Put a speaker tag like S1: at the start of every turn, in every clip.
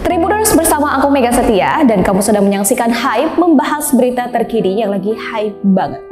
S1: Tribuners, bersama aku Mega Setia dan kamu sedang menyaksikan Hype, membahas berita terkini yang lagi hype banget.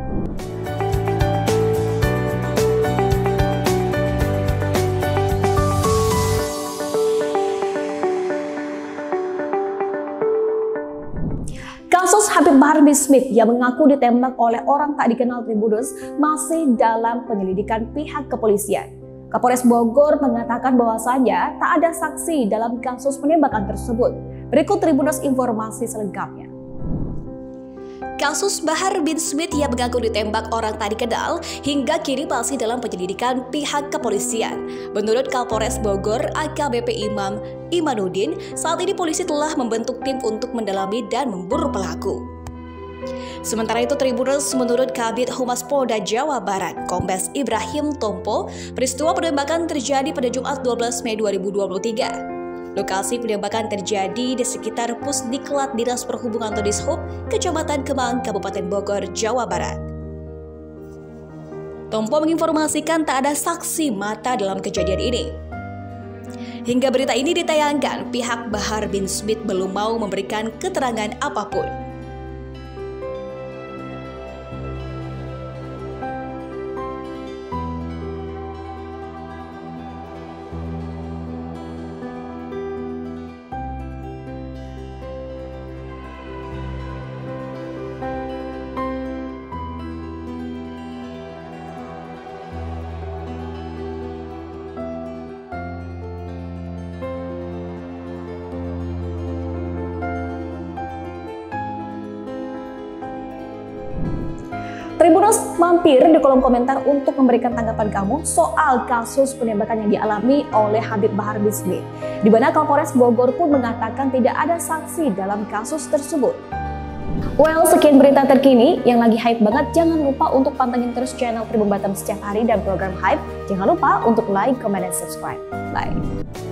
S1: Kasus Habib Bahar bin Smith yang mengaku ditembak oleh orang tak dikenal Tribuners masih dalam penyelidikan pihak kepolisian. Kapolres Bogor mengatakan bahwasanya tak ada saksi dalam kasus penembakan tersebut. Berikut Tribuners informasi selengkapnya. Kasus Bahar bin Smith yang mengaku ditembak orang tak dikenal hingga kini masih dalam penyelidikan pihak kepolisian. Menurut Kapolres Bogor AKBP Imam Imanuddin, saat ini polisi telah membentuk tim untuk mendalami dan memburu pelaku. Sementara itu, Tribuners, menurut Kabid Humas Polda Jawa Barat, Kombes Ibrahim Tompo, peristiwa penembakan terjadi pada Jumat 12 Mei 2023. Lokasi penembakan terjadi di sekitar Pusdiklat Dinas Perhubungan atau Dishub, Kecamatan Kemang, Kabupaten Bogor, Jawa Barat. Tompo menginformasikan tak ada saksi mata dalam kejadian ini. Hingga berita ini ditayangkan, pihak Bahar bin Smith belum mau memberikan keterangan apapun. Tribuners, mampir di kolom komentar untuk memberikan tanggapan kamu soal kasus penembakan yang dialami oleh Habib Bahar bin Smith, di mana Kapolres Bogor pun mengatakan tidak ada saksi dalam kasus tersebut. Well, sekian berita terkini yang lagi hype banget. Jangan lupa untuk pantengin terus channel Tribun Batam setiap hari dan program Hype. Jangan lupa untuk like, comment, dan subscribe. Bye.